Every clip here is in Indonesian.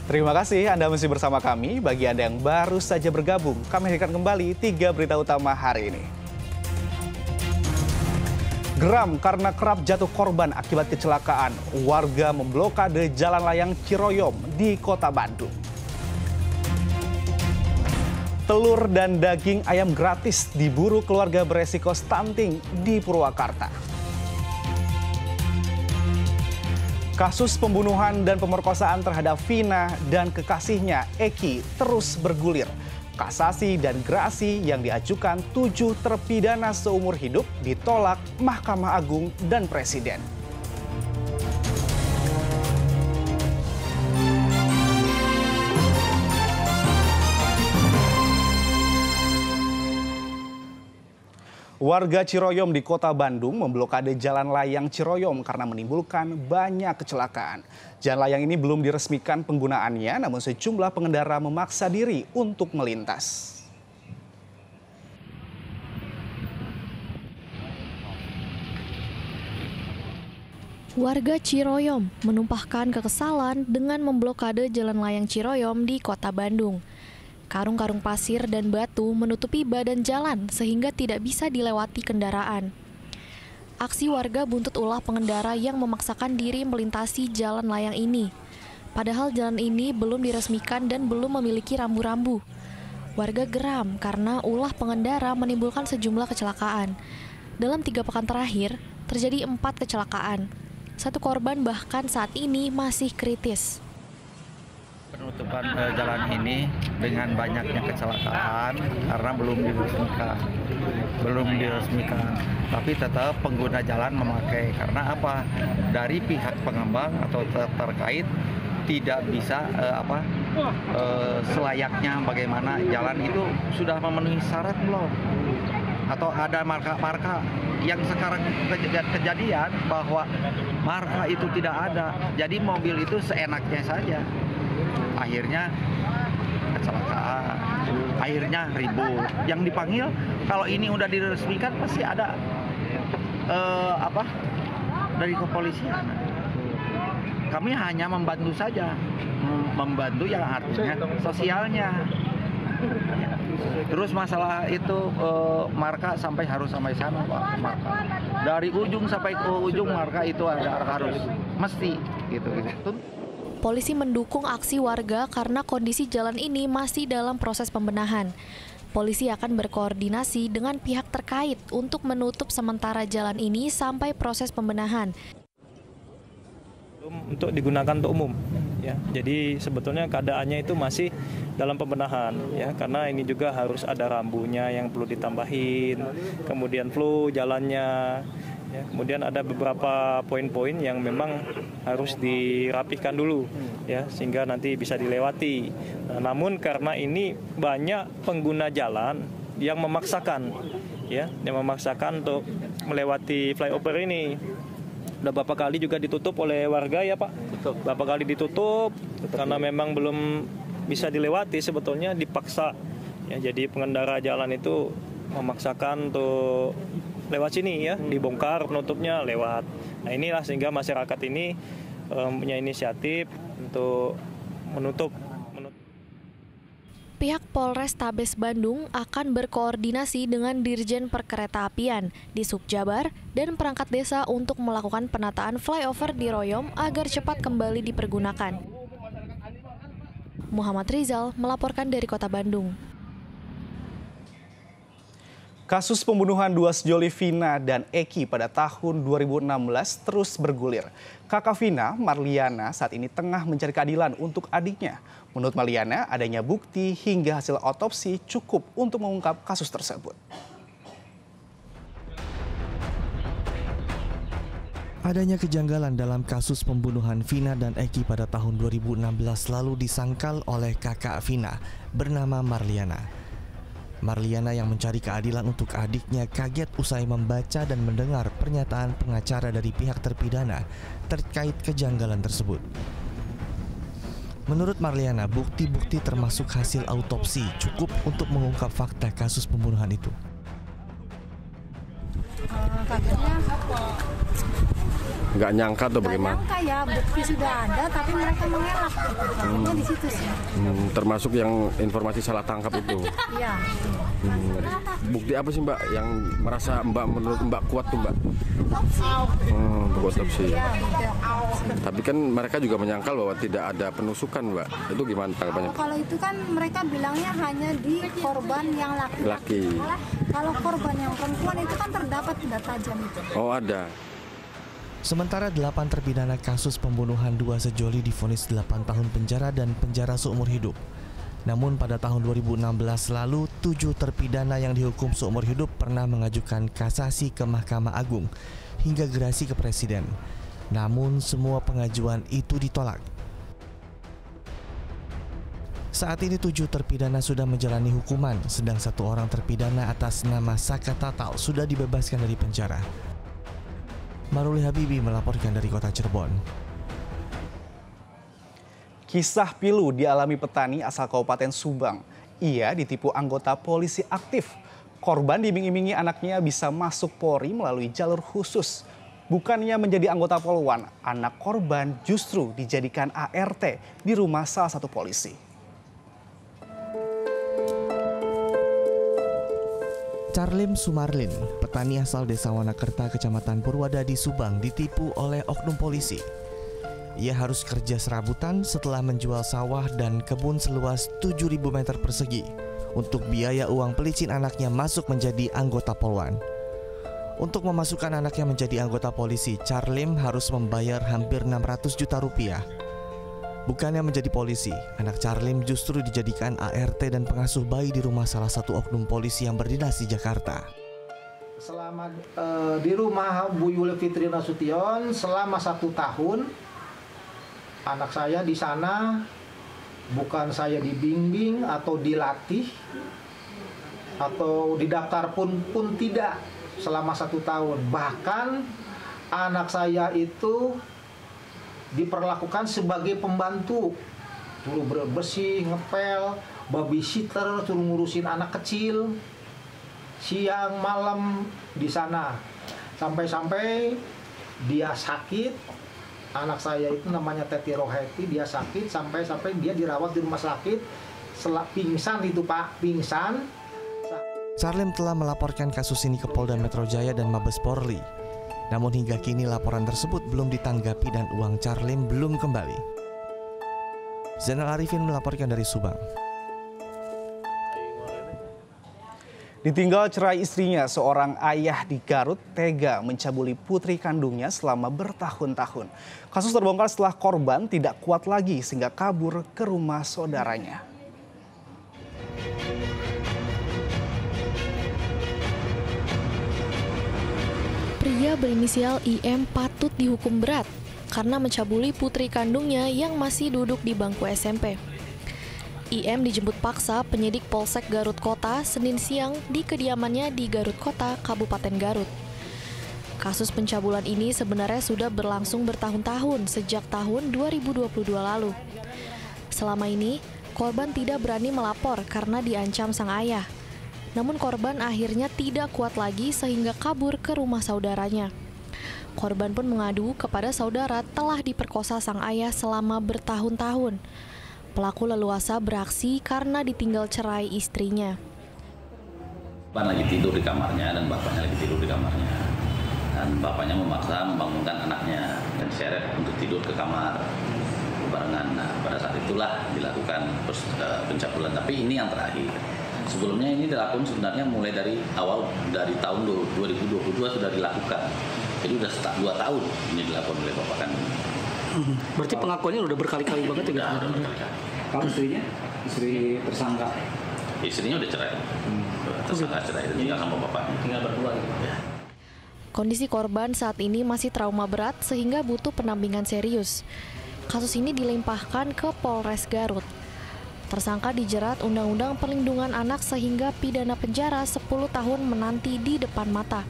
Terima kasih Anda masih bersama kami. Bagi Anda yang baru saja bergabung, kami hadirkan kembali 3 berita utama hari ini. Geram karena kerap jatuh korban akibat kecelakaan. Warga memblokade jalan layang Ciroyom di Kota Bandung. Telur dan daging ayam gratis diburu keluarga beresiko stunting di Purwakarta. Kasus pembunuhan dan pemerkosaan terhadap Vina dan kekasihnya Eki terus bergulir. Kasasi dan gerasi yang diajukan 7 terpidana seumur hidup ditolak Mahkamah Agung dan Presiden. Warga Ciroyom di Kota Bandung memblokade jalan layang Ciroyom karena menimbulkan banyak kecelakaan. Jalan layang ini belum diresmikan penggunaannya, namun sejumlah pengendara memaksa diri untuk melintas. Warga Ciroyom menumpahkan kekesalan dengan memblokade jalan layang Ciroyom di Kota Bandung. Karung-karung pasir dan batu menutupi badan jalan sehingga tidak bisa dilewati kendaraan. Aksi warga buntut ulah pengendara yang memaksakan diri melintasi jalan layang ini. Padahal jalan ini belum diresmikan dan belum memiliki rambu-rambu. Warga geram karena ulah pengendara menimbulkan sejumlah kecelakaan. Dalam 3 pekan terakhir, terjadi 4 kecelakaan. 1 korban bahkan saat ini masih kritis. Penutupan jalan ini dengan banyaknya kecelakaan karena belum diresmikan, tapi tetap pengguna jalan memakai. Karena apa? Dari pihak pengembang atau terkait tidak bisa selayaknya bagaimana jalan itu sudah memenuhi syarat belum? Atau ada marka-marka yang sekarang kejadian bahwa marka itu tidak ada, jadi mobil itu seenaknya saja. Akhirnya kecelakaan, akhirnya ribut. Yang dipanggil kalau ini udah diresmikan pasti ada dari kepolisian. Kami hanya membantu saja, membantu yang artinya sosialnya. Terus masalah itu marka harus sampai sana, Pak. Marka dari ujung sampai ke ujung marka itu harus mesti gitu. Polisi mendukung aksi warga karena kondisi jalan ini masih dalam proses pembenahan. Polisi akan berkoordinasi dengan pihak terkait untuk menutup sementara jalan ini sampai proses pembenahan. Untuk digunakan untuk umum, ya. Jadi sebetulnya keadaannya itu masih dalam pembenahan, ya, karena ini juga harus ada rambunya yang perlu ditambahin, kemudian flow jalannya. Ya, kemudian ada beberapa poin-poin yang memang harus dirapihkan dulu, ya, sehingga nanti bisa dilewati. Nah, namun karena ini banyak pengguna jalan yang memaksakan, ya, untuk melewati flyover ini. Udah beberapa kali juga ditutup oleh warga, ya Pak. Beberapa kali ditutup karena memang belum bisa dilewati, sebetulnya dipaksa. Ya, jadi pengendara jalan itu memaksakan untuk lewat sini, ya, dibongkar penutupnya lewat. Nah, inilah sehingga masyarakat ini punya inisiatif untuk menutup. Pihak Polrestabes Bandung akan berkoordinasi dengan Dirjen Perkeretaapian di Subjabar dan perangkat desa untuk melakukan penataan flyover di Royom agar cepat kembali dipergunakan. Muhammad Rizal melaporkan dari Kota Bandung. Kasus pembunuhan 2 sejoli Vina dan Eki pada tahun 2016 terus bergulir. Kakak Vina, Marliana, saat ini tengah mencari keadilan untuk adiknya. Menurut Marliana, adanya bukti hingga hasil otopsi cukup untuk mengungkap kasus tersebut. Adanya kejanggalan dalam kasus pembunuhan Vina dan Eki pada tahun 2016 lalu disangkal oleh kakak Vina bernama Marliana. Marliana yang mencari keadilan untuk adiknya kaget usai membaca dan mendengar pernyataan pengacara dari pihak terpidana terkait kejanggalan tersebut. Menurut Marliana, bukti-bukti termasuk hasil autopsi cukup untuk mengungkap fakta kasus pembunuhan itu. Kagetnya Nggak nyangka atau bagaimana? Nggak nyangka ya, bukti sudah ada, tapi mereka mengelak. Makanya di situ sih. Termasuk yang informasi salah tangkap itu. Iya. Bukti apa sih Mbak yang merasa menurut Mbak kuat tuh Mbak? Otopsi. Iya. Tapi kan mereka juga menyangkal bahwa tidak ada penusukan Mbak. Itu gimana tanggapannya? Kalau itu kan mereka bilangnya hanya di korban yang laki-laki. Kalau korban yang perempuan itu kan terdapat benda tajam itu. Oh ada. Sementara 8 terpidana kasus pembunuhan 2 sejoli divonis 8 tahun penjara dan penjara seumur hidup. Namun pada tahun 2016 lalu 7 terpidana yang dihukum seumur hidup pernah mengajukan kasasi ke Mahkamah Agung hingga gerasi ke Presiden. Namun semua pengajuan itu ditolak. Saat ini 7 terpidana sudah menjalani hukuman, sedang 1 orang terpidana atas nama Saka Tatal sudah dibebaskan dari penjara. Maruli Habibi melaporkan dari kota Cirebon. Kisah pilu dialami petani asal Kabupaten Subang. Ia ditipu anggota polisi aktif. Korban diiming-imingi anaknya bisa masuk Polri melalui jalur khusus. Bukannya menjadi anggota Polwan, anak korban justru dijadikan ART di rumah salah satu polisi. Charlim Sumarlin, petani asal Desa Wanakerta, Kecamatan Purwadadi, Subang, ditipu oleh oknum polisi. Ia harus kerja serabutan setelah menjual sawah dan kebun seluas 7.000 meter persegi untuk biaya uang pelicin anaknya masuk menjadi anggota Polwan. Untuk memasukkan anaknya menjadi anggota polisi, Charlim harus membayar hampir 600 juta rupiah. Bukannya menjadi polisi, anak Charlim justru dijadikan ART dan pengasuh bayi di rumah salah satu oknum polisi yang berdinas di Jakarta. Selama di rumah Bu Yuli Fitri Nasution selama 1 tahun, anak saya di sana bukan saya dibimbing atau dilatih atau didaftar pun tidak selama 1 tahun. Bahkan anak saya itu diperlakukan sebagai pembantu, suruh bersih, ngepel, babysitter, suruh ngurusin anak kecil, siang malam di sana. Sampai-sampai dia sakit, anak saya itu namanya Teti Roheti, dia sakit sampai dia dirawat di rumah sakit, pingsan itu Pak, pingsan. Charlim telah melaporkan kasus ini ke Polda Metro Jaya dan Mabes Polri. Namun hingga kini laporan tersebut belum ditanggapi dan uang Charlim belum kembali. Zainal Arifin melaporkan dari Subang. Ditinggal cerai istrinya, seorang ayah di Garut tega mencabuli putri kandungnya selama bertahun-tahun. Kasus terbongkar setelah korban tidak kuat lagi sehingga kabur ke rumah saudaranya. Pria berinisial IM patut dihukum berat karena mencabuli putri kandungnya yang masih duduk di bangku SMP. IM dijemput paksa penyidik Polsek Garut Kota Senin siang di kediamannya di Garut Kota, Kabupaten Garut. Kasus pencabulan ini sebenarnya sudah berlangsung bertahun-tahun sejak tahun 2022 lalu. Selama ini, korban tidak berani melapor karena diancam sang ayah. Namun korban akhirnya tidak kuat lagi sehingga kabur ke rumah saudaranya. Korban pun mengadu kepada saudara telah diperkosa sang ayah selama bertahun-tahun. Pelaku leluasa beraksi karena ditinggal cerai istrinya. Korban lagi tidur di kamarnya dan bapaknya lagi tidur di kamarnya. Dan bapaknya memaksa membangunkan anaknya dan seret untuk tidur ke kamar barengan. Nah, pada saat itulah dilakukan pencabulan. Tapi ini yang terakhir. Sebelumnya ini dilakukan sebenarnya mulai dari awal, dari tahun 2022 sudah dilakukan. Jadi sudah 2 tahun ini dilakukan oleh bapak kandung. Berarti pengakuannya udah berkali-kali banget ya? Udah berkali-kali. Kalau istrinya? Istri tersangka? Istrinya udah cerai. Tersangka cerai dan tinggal sama bapaknya. Tinggal berdua gitu? Ya. Kondisi korban saat ini masih trauma berat sehingga butuh pendampingan serius. Kasus ini dilimpahkan ke Polres Garut. Tersangka dijerat Undang-Undang Perlindungan Anak sehingga pidana penjara 10 tahun menanti di depan mata.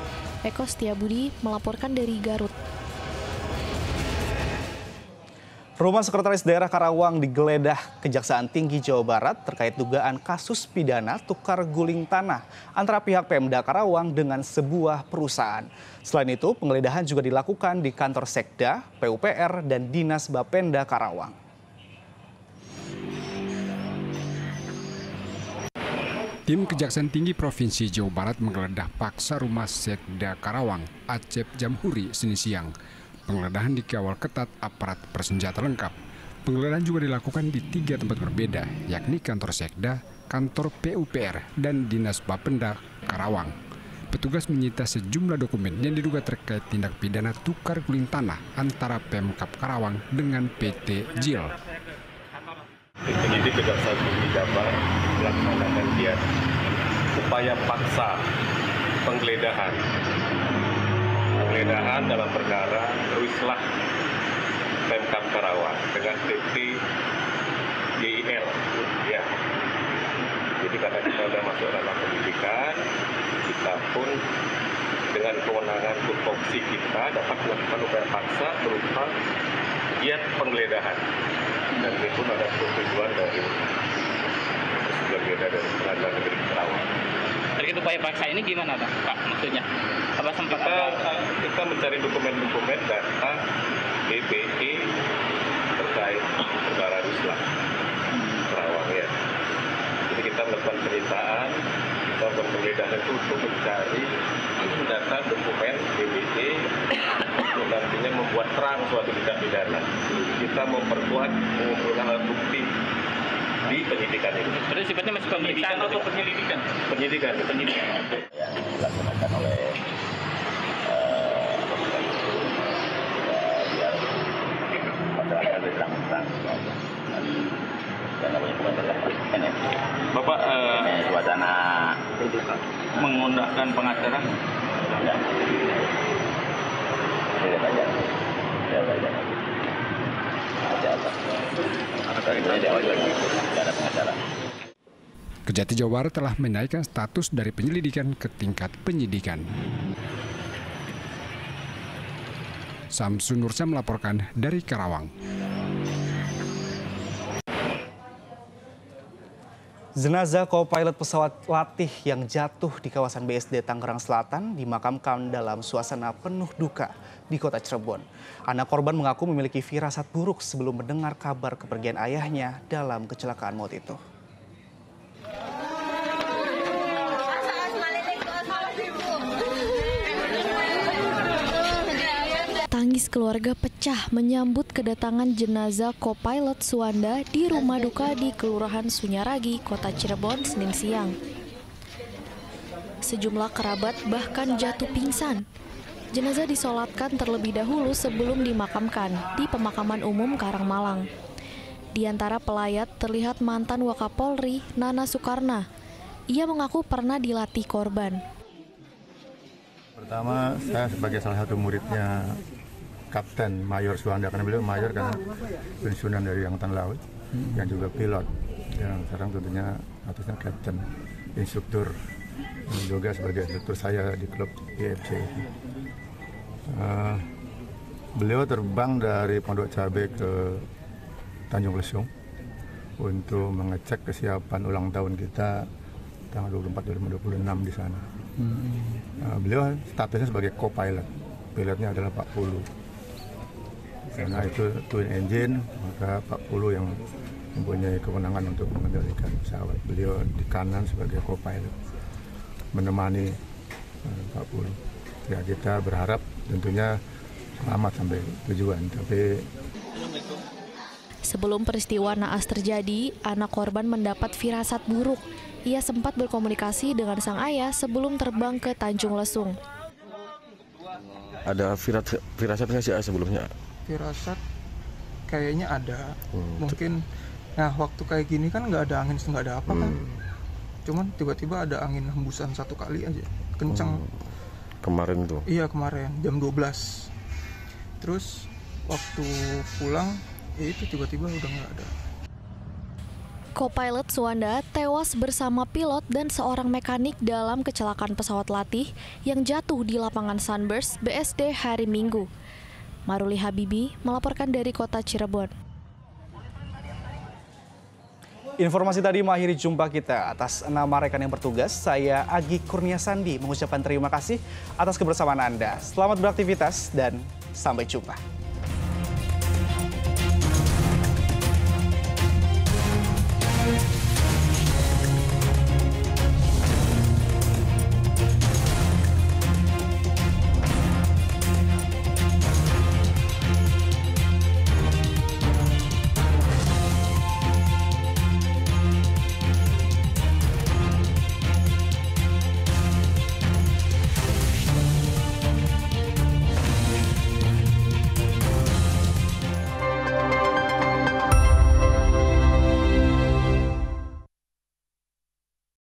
Eko Setiabudi melaporkan dari Garut. Rumah Sekretaris Daerah Karawang digeledah Kejaksaan Tinggi Jawa Barat terkait dugaan kasus pidana tukar guling tanah antara pihak Pemda Karawang dengan sebuah perusahaan. Selain itu, penggeledahan juga dilakukan di kantor Sekda, PUPR, dan Dinas Bapenda Karawang. Tim Kejaksaan Tinggi Provinsi Jawa Barat menggeledah paksa rumah Sekda Karawang, Acep Jamhuri, Senin siang. Penggeledahan dikawal ketat aparat bersenjata lengkap. Penggeledahan juga dilakukan di 3 tempat berbeda, yakni kantor Sekda, kantor PUPR, dan Dinas Bapenda Karawang. Petugas menyita sejumlah dokumen yang diduga terkait tindak pidana tukar guling tanah antara Pemkab Karawang dengan PT JIL. Penyidik Kejaksaan Tinggi Jabar melaksanakan upaya paksa penggeledahan dalam perkara Ruislah Pemkab Karawang dengan PT JIL. Ya. Jadi karena kita sudah masuk dalam penyidikan, kita pun dengan kewenangan tupoksi kita dapat melakukan upaya paksa berupa giat penggeledahan. Dan itu pun ada persetujuan dari Pengadilan Negeri Karawang. Terkait upaya paksa ini gimana Pak? Maksudnya? Apa sempat kita mencari dokumen-dokumen data BPE terkait perkara Ruislah Karawang ya. Jadi kita melakukan penyitaan, kita penggeledahan itu untuk mencari data dokumen BPE untuk nantinya membuat terang suatu tindak pidana. Kita memperkuat mengumpulkan alat bukti di penyidikan itu. Terus sifatnya masih pemeriksaan atau penyelidikan? Penyidikan. Yang dilaksanakan oleh biar masyarakat terang-terang dan namanya kebenaran Bapak suasana mengundangkan pengacara? Lihat aja. Kejati Jawa Barat telah menaikkan status dari penyelidikan ke tingkat penyidikan. Samsun Nursa melaporkan dari Karawang. Jenazah co-pilot pesawat latih yang jatuh di kawasan BSD Tangerang Selatan dimakamkan dalam suasana penuh duka di kota Cirebon. Anak korban mengaku memiliki firasat buruk sebelum mendengar kabar kepergian ayahnya dalam kecelakaan maut itu. Tangis keluarga pecah menyambut kedatangan jenazah co-pilot Suwanda di rumah duka di Kelurahan Sunyaragi, Kota Cirebon, Senin siang. Sejumlah kerabat bahkan jatuh pingsan. Jenazah disolatkan terlebih dahulu sebelum dimakamkan di Pemakaman Umum Karangmalang. Di antara pelayat terlihat mantan Wakapolri Nana Soekarna. Ia mengaku pernah dilatih korban. Pertama, saya sebagai salah satu muridnya Kapten Mayor Suwanda, karena beliau mayor karena pensiunan dari Angkatan Laut, yang juga pilot, yang sekarang tentunya statusnya Kapten, instruktur, juga sebagai instruktur saya di klub IFC. Beliau terbang dari Pondok Cabe ke Tanjung Lesung untuk mengecek kesiapan ulang tahun kita tanggal 24 2026 di sana. Beliau statusnya sebagai co-pilot, pilotnya adalah Pak Pulu. Karena itu twin engine, maka Pak Pulu yang mempunyai kewenangan untuk mengendalikan pesawat. Beliau di kanan sebagai co-pilot, menemani Pak Pulu. Ya, kita berharap tentunya selamat sampai tujuan. Tapi sebelum peristiwa naas terjadi, anak korban mendapat firasat buruk. Ia sempat berkomunikasi dengan sang ayah sebelum terbang ke Tanjung Lesung. Ada firasat nggak sih sebelumnya? Firasat kayaknya ada. Mungkin, nah waktu kayak gini kan nggak ada angin, nggak ada apa kan. Cuman tiba-tiba ada angin hembusan satu kali aja, kencang. Kemarin tuh? Iya kemarin, jam 12. Terus waktu pulang, ya itu tiba-tiba udah nggak ada. Co-pilot Suwanda tewas bersama pilot dan seorang mekanik dalam kecelakaan pesawat latih yang jatuh di lapangan Sunburst BSD hari Minggu. Maruli Habibi melaporkan dari kota Cirebon. Informasi tadi mengakhiri jumpa kita. Atas nama rekan yang bertugas, saya Agi Kurnia Sandi mengucapkan terima kasih atas kebersamaan Anda. Selamat beraktivitas dan sampai jumpa.